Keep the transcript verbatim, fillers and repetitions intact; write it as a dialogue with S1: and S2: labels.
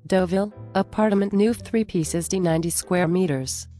S1: Deauville, appartement neuf three pieces D ninety square meters.